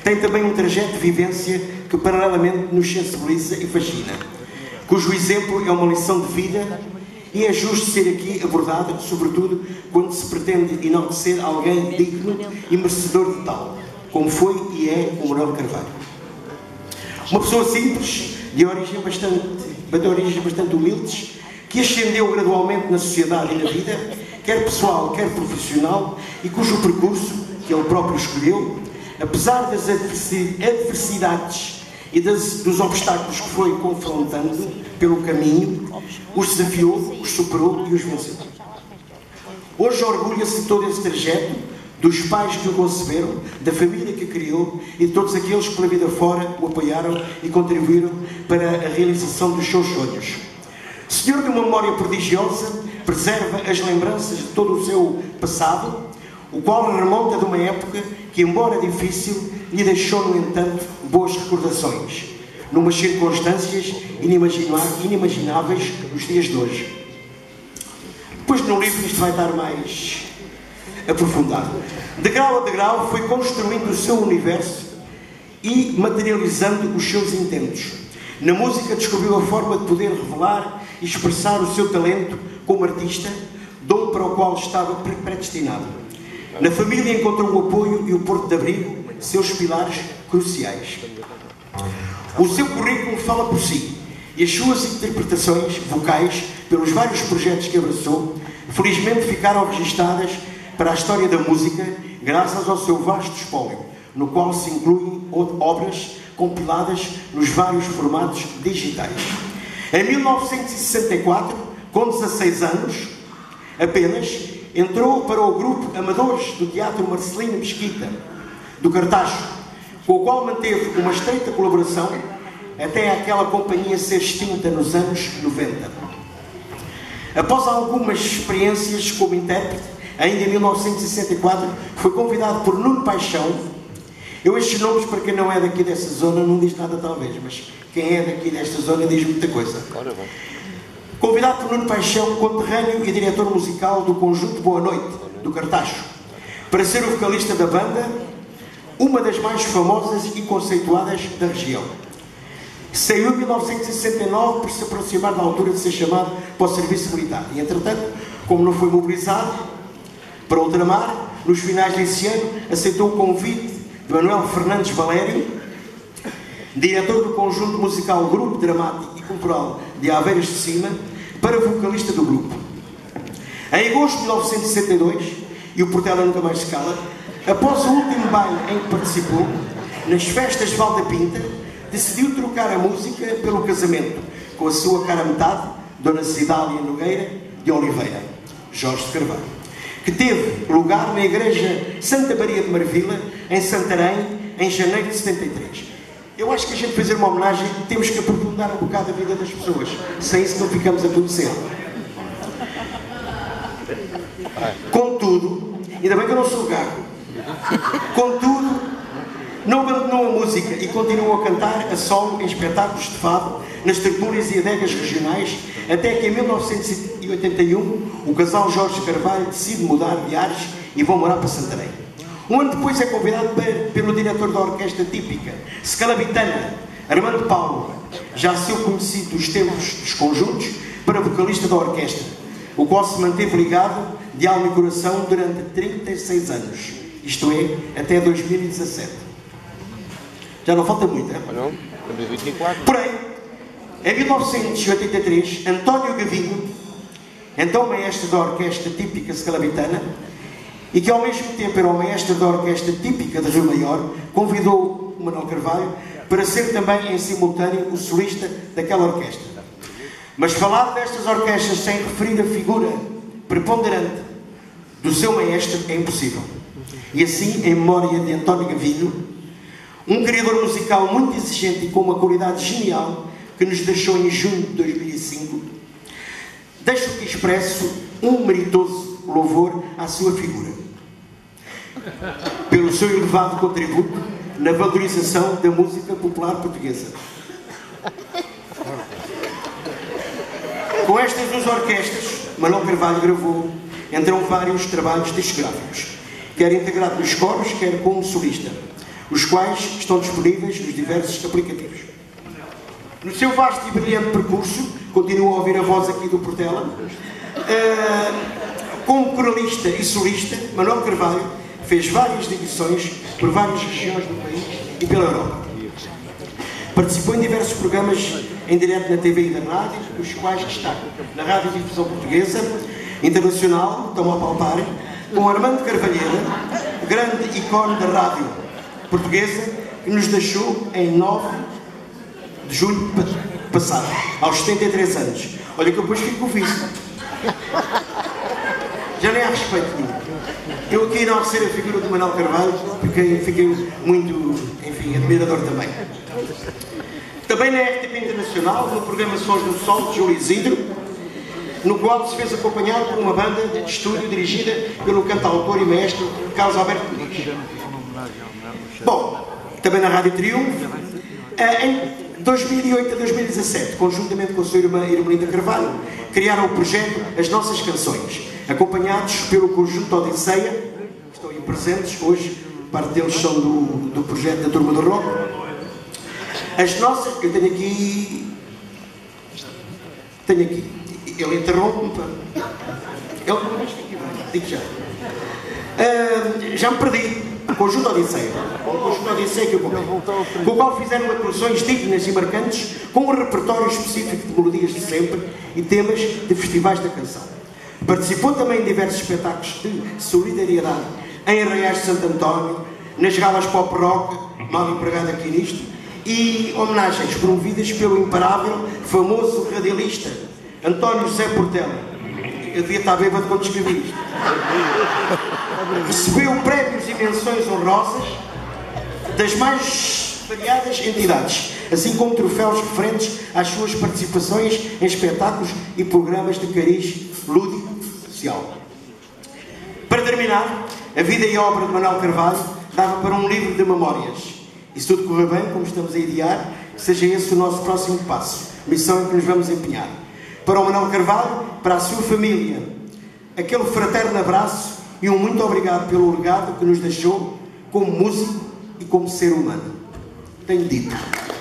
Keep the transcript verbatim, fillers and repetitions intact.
tem também um trajeto de vivência que paralelamente nos sensibiliza e fascina, cujo exemplo é uma lição de vida e é justo ser aqui abordado, sobretudo quando se pretende enaltecer alguém digno e merecedor de tal, como foi e é o Manuel Carvalho. Uma pessoa simples, de origem bastante, de origens bastante humildes, que ascendeu gradualmente na sociedade e na vida, quer pessoal, quer profissional, e cujo percurso, que ele próprio escolheu, apesar das adversidades e das, dos obstáculos que foi confrontando pelo caminho, os desafiou, os superou e os venceu. Hoje orgulha-se de todo esse trajeto, dos pais que o conceberam, da família que criou e de todos aqueles que pela vida fora o apoiaram e contribuíram para a realização dos seus sonhos. Senhor de uma memória prodigiosa, preserva as lembranças de todo o seu passado, o qual remonta de uma época que, embora difícil, lhe deixou, no entanto, boas recordações, numas circunstâncias inimagináveis nos dias de hoje. Depois no livro isto vai estar mais aprofundado. De grau a degrau foi construindo o seu universo e materializando os seus intentos. Na música descobriu a forma de poder revelar e expressar o seu talento como artista, dom para o qual estava predestinado. Na família encontrou o apoio e o porto de abrigo, seus pilares cruciais. O seu currículo fala por si e as suas interpretações vocais, pelos vários projetos que abraçou, felizmente ficaram registadas para a história da música, graças ao seu vasto espólio, no qual se incluem obras compiladas nos vários formatos digitais. Em mil novecentos e sessenta e quatro, com dezasseis anos apenas, entrou para o grupo Amadores do Teatro Marcelino Mesquita, do Cartacho, com o qual manteve uma estreita colaboração até aquela companhia ser extinta nos anos noventa. Após algumas experiências como intérprete, ainda em mil novecentos e sessenta e quatro, foi convidado por Nuno Paixão. Eu estes nomes, para quem não é daqui desta zona, não diz nada talvez, mas quem é daqui desta zona diz muita coisa. Convidado por Nuno Paixão, conterrâneo e diretor musical do conjunto Boa Noite, do Cartacho, para ser o vocalista da banda, uma das mais famosas e conceituadas da região. Saiu em mil novecentos e sessenta e nove por se aproximar da altura de ser chamado para o serviço militar. E, entretanto, como não foi mobilizado para ultramar, nos finais desse ano, aceitou o convite de Manuel Fernandes Valério, diretor do conjunto musical Grupo Dramático e Cultural de Aveiras de Cima, para vocalista do grupo. Em agosto de mil novecentos e sessenta e dois, e o Portela nunca mais se cala, após o último baile em que participou, nas festas de Valda Pinta, decidiu trocar a música pelo casamento com a sua cara metade, Dona Cidália Nogueira de Oliveira, Jorge de Carvalho, que teve lugar na Igreja Santa Maria de Marvila, em Santarém, em janeiro de setenta e três. Eu acho que a gente fazer uma homenagem temos que aprofundar um bocado a vida das pessoas, sem isso não ficamos a conhecer. Contudo, ainda bem que eu não sou gago, contudo, não abandonou a música e continuou a cantar a solo em espetáculos de fado, nas tertúlias e adegas regionais, até que em mil novecentos e oitenta e um o casal Jorge Carvalho decide mudar de ares e vão morar para Santarém. Um ano depois é convidado pelo diretor da orquestra típica Scalabitana, Armando Paulo, já seu conhecido dos tempos dos conjuntos, para vocalista da orquestra, o qual se manteve ligado de alma e coração durante trinta e seis anos, isto é, até dois mil e dezassete. Já não falta muito, é? Não, vinte e quatro. Porém, em mil novecentos e oitenta e três, António Gavinho, então maestro da orquestra típica Scalabitana, e que ao mesmo tempo era o maestro da orquestra típica de Rio Maior, convidou o Manuel Carvalho para ser também em simultâneo o solista daquela orquestra. Mas falar destas orquestras sem referir a figura preponderante do seu maestro é impossível. E assim, em memória de António Gavinho, um criador musical muito exigente e com uma qualidade genial, que nos deixou em junho de dois mil e cinco, deixo aqui expresso um meritoso louvor à sua figura, pelo seu elevado contributo na valorização da música popular portuguesa. Com estas duas orquestras, Manuel Carvalho gravou, entre vários trabalhos discográficos, quer integrado nos coros, quer como solista. os quais estão disponíveis nos diversos aplicativos. No seu vasto e brilhante percurso, continuo a ouvir a voz aqui do Portela, uh, como coralista e solista, Manuel Carvalho fez várias digressões por várias regiões do país e pela Europa. Participou em diversos programas em direto na T V e na rádio, os quais destaco na Rádio Difusão Portuguesa, Internacional, estão a palpar, com Armando Carvalheira, grande ícone da rádio portuguesa, que nos deixou em nove de julho passado, aos setenta e três anos. Olha que eu depois fico com o vício. Já nem há respeito nenhum. Eu aqui enaltecer a figura do Manuel Carvalho, porque fiquei muito, enfim, admirador também. Também na R T P Internacional, no programa Sons do Sol, de Júlio Isidro, no qual se fez acompanhar por uma banda de estúdio dirigida pelo cantautor e maestro Carlos Alberto Muniz. Bom, também na Rádio Triunfo, em dois mil e oito a dois mil e dezassete, conjuntamente com a sua irmã Irmelinda Carvalho, criaram o projeto As Nossas Canções, acompanhados pelo conjunto Odisseia, que estão aí presentes hoje, parte deles são do, do projeto da Turma do Rock. As nossas, eu tenho aqui, tenho aqui, ele interrompe-me, ele, digo já, uh, já me perdi. O conjunto Odisseia, o conjunto Odisseia que eu comprei, com o qual fizeram atuações dignas e marcantes, com um repertório específico de melodias de sempre e temas de festivais da canção. Participou também em diversos espetáculos de solidariedade em Arraiais de Santo António, nas galas pop rock, mal empregado aqui nisto, e homenagens promovidas pelo imparável, famoso radialista António José Portela. Eu devia estar bêbado quando escrevi isto. Recebeu prémios e menções honrosas das mais variadas entidades, assim como troféus referentes às suas participações em espetáculos e programas de cariz lúdico social. Para terminar, a vida e a obra de Manuel Carvalho dava para um livro de memórias. E se tudo correr bem, como estamos a idear, seja esse o nosso próximo passo, missão em que nos vamos empenhar. Para o Manuel Carvalho, para a sua família, aquele fraterno abraço e um muito obrigado pelo legado que nos deixou como músico e como ser humano. Tenho dito.